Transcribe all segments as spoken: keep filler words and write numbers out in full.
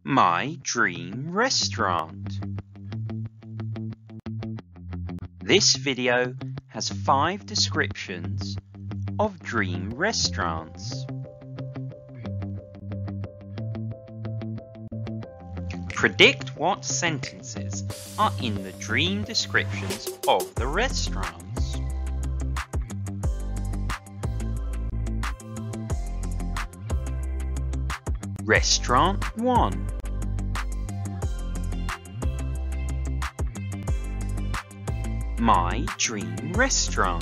My dream restaurant. This video has five descriptions of dream restaurants. Predict what sentences are in the dream descriptions of the restaurants. Restaurant one. My dream restaurant.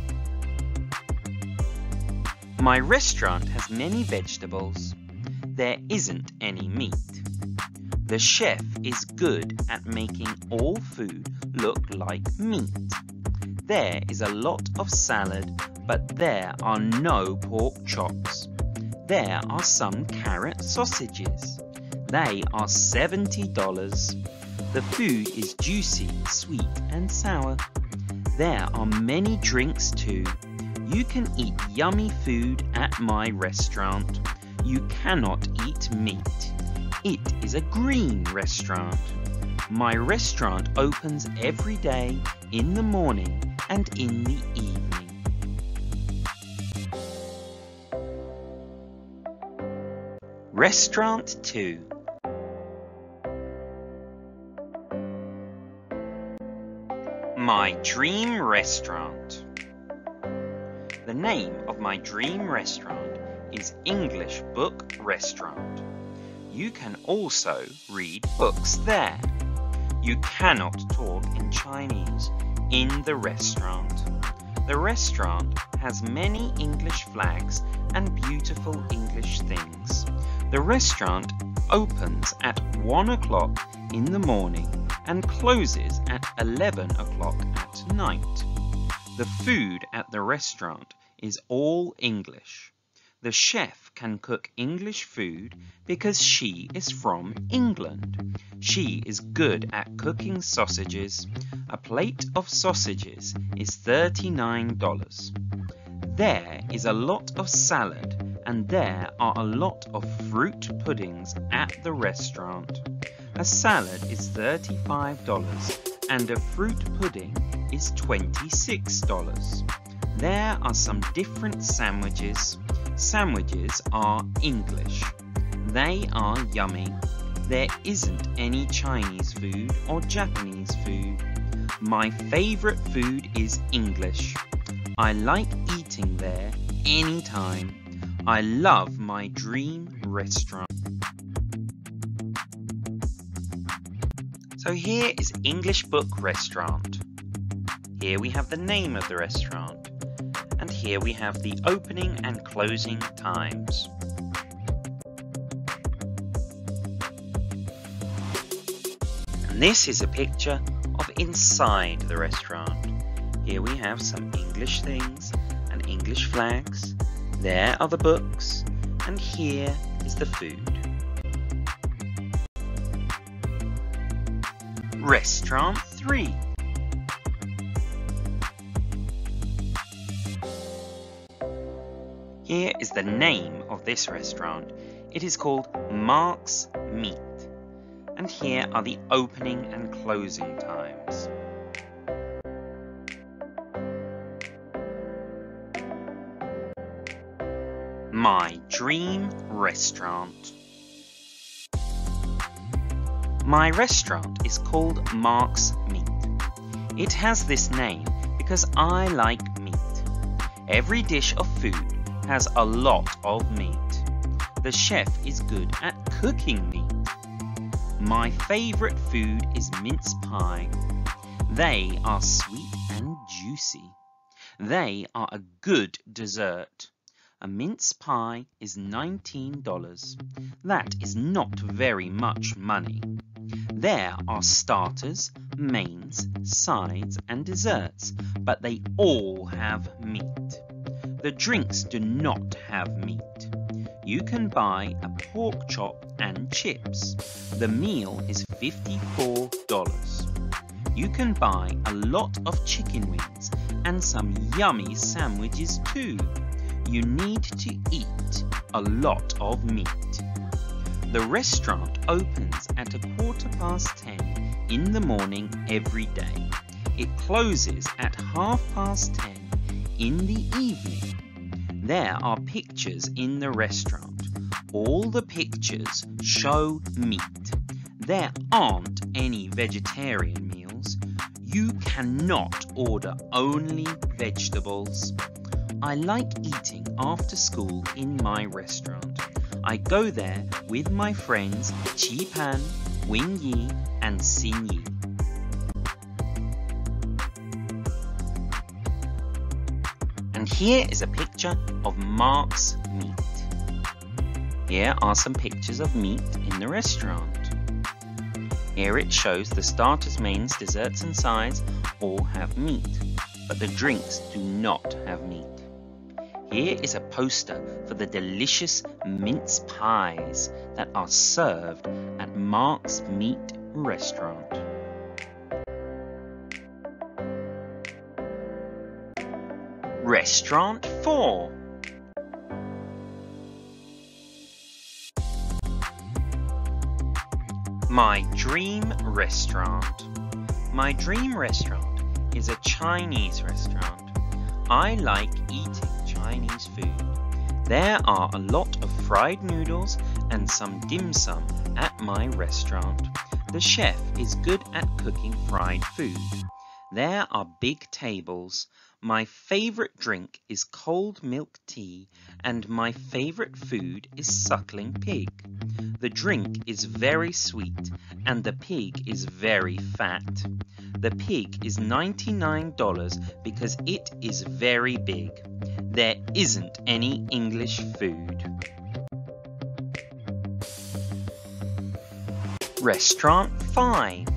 My restaurant has many vegetables. There isn't any meat. The chef is good at making all food look like meat. There is a lot of salad, but there are no pork chops. There are some carrot sausages. They are seventy dollars. The food is juicy, sweet and sour. There are many drinks too. You can eat yummy food at my restaurant. You cannot eat meat. It is a green restaurant. My restaurant opens every day in the morning and in the evening. Restaurant two. My dream restaurant. The name of my dream restaurant is English Book Restaurant. You can also read books there. You cannot talk in Chinese in the restaurant. The restaurant has many English flags and beautiful English things. The restaurant opens at one o'clock in the morning and closes at eleven o'clock at night. The food at the restaurant is all English. The chef can cook English food because she is from England. She is good at cooking sausages. A plate of sausages is thirty-nine dollars. There is a lot of salad and there are a lot of fruit puddings at the restaurant. A salad is thirty-five dollars and a fruit pudding is twenty-six dollars. There are some different sandwiches. Sandwiches are English. They are yummy. There isn't any Chinese food or Japanese food. My favorite food is English. I like eating there anytime. I love my dream restaurant. So here is English Book Restaurant. Here we have the name of the restaurant. And here we have the opening and closing times. And this is a picture of inside the restaurant. Here we have some English things and English flags. There are the books, and here is the food. Restaurant three. Here is the name of this restaurant. It is called Mark's Meat. And here are the opening and closing times. My dream restaurant. My restaurant is called Mark's Meat. It has this name because I like meat. Every dish of food has a lot of meat. The chef is good at cooking meat. My favorite food is mince pie. They are sweet and juicy. They are a good dessert. A mince pie is nineteen dollars. That is not very much money. There are starters, mains, sides and desserts, but they all have meat. The drinks do not have meat. You can buy a pork chop and chips. The meal is fifty-four dollars. You can buy a lot of chicken wings and some yummy sandwiches too. You need to eat a lot of meat. The restaurant opens at a quarter past ten in the morning every day. It closes at half past ten in the evening. There are pictures in the restaurant. All the pictures show meat. There aren't any vegetarian meals. You cannot order only vegetables. I like eating after school in my restaurant. I go there with my friends Chi Pan, Wing Yi and Xin Yi. And here is a picture of Mark's Meat. Here are some pictures of meat in the restaurant. Here it shows the starters, mains, desserts and sides all have meat, but the drinks do not have meat. Here is a poster for the delicious mince pies that are served at Mark's Meat restaurant. Restaurant four. My Dream Restaurant. My dream restaurant is a Chinese restaurant. I like eating Chinese food. There are a lot of fried noodles and some dim sum at my restaurant. The chef is good at cooking fried food. There are big tables. My favorite drink is cold milk tea and my favorite food is suckling pig. The drink is very sweet and the pig is very fat. The pig is ninety-nine dollars because it is very big. There isn't any English food. Restaurant five.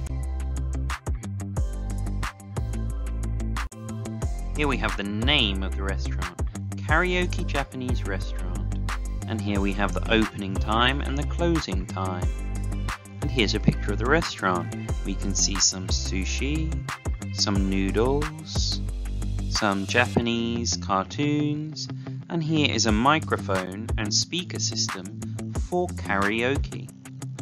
Here we have the name of the restaurant, Karaoke Japanese Restaurant. And here we have the opening time and the closing time. And here's a picture of the restaurant. We can see some sushi, some noodles, some Japanese cartoons, and here is a microphone and speaker system for karaoke.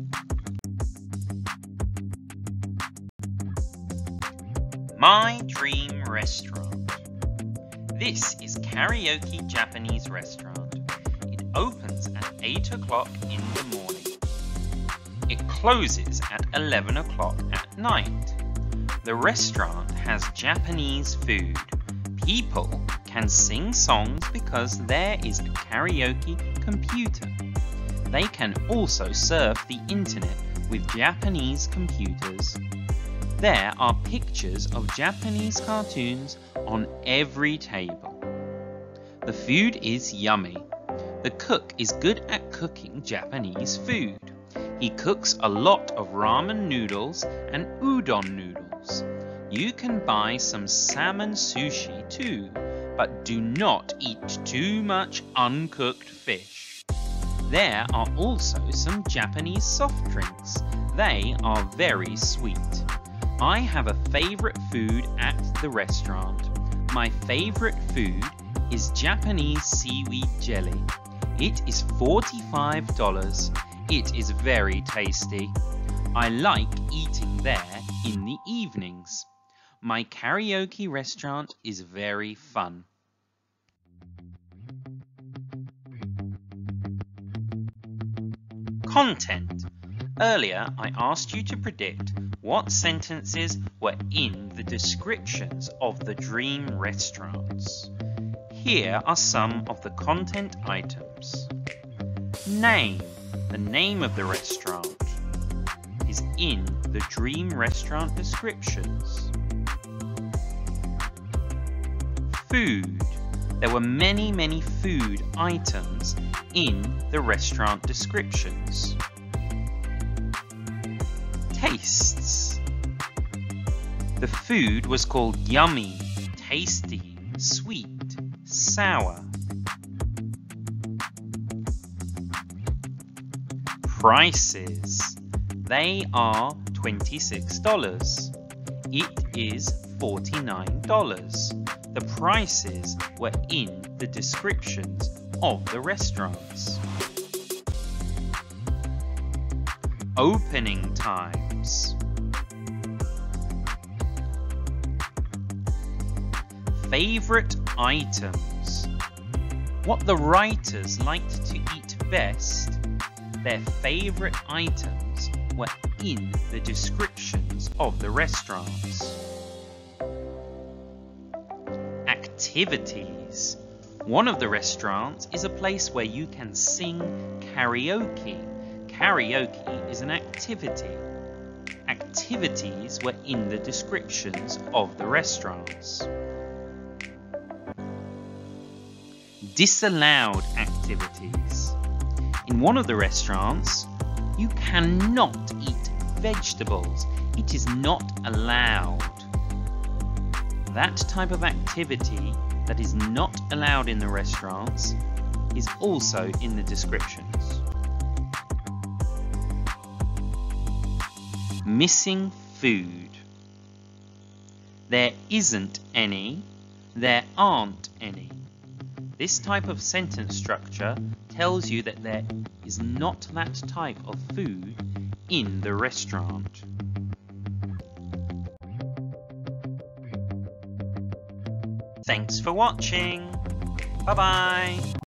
My Dream Restaurant. This is Karaoke Japanese Restaurant. It opens at eight o'clock in the morning. It closes at eleven o'clock at night. The restaurant has Japanese food. People can sing songs because there is a karaoke computer. They can also surf the internet with Japanese computers. There are pictures of Japanese cartoons on every table. The food is yummy. The cook is good at cooking Japanese food. He cooks a lot of ramen noodles and udon noodles. You can buy some salmon sushi too, but do not eat too much uncooked fish. There are also some Japanese soft drinks. They are very sweet. I have a favorite food at the restaurant. My favorite food is Japanese seaweed jelly. It is forty-five dollars. It is very tasty. I like eating there in the evenings. My karaoke restaurant is very fun. Content. Earlier, I asked you to predict what sentences were in the descriptions of the dream restaurants. Here are some of the content items. Name. The name of the restaurant is in the dream restaurant descriptions. Food. There were many, many food items in the restaurant descriptions. Tastes. The food was called yummy, tasty, sweet, sour. Prices. They are twenty-six dollars. It is forty-nine dollars. The prices were in the descriptions of the restaurants. Opening times. Favorite items. What the writers liked to eat best, their favorite items were in the descriptions of the restaurants. Activities. One of the restaurants is a place where you can sing karaoke. Karaoke is an activity. Activities were in the descriptions of the restaurants. Disallowed activities. In one of the restaurants, you cannot eat vegetables. It is not allowed. That type of activity that is not allowed in the restaurants is also in the descriptions. Missing food. There isn't any, there aren't any. This type of sentence structure tells you that there is not that type of food in the restaurant. Thanks for watching. Bye bye.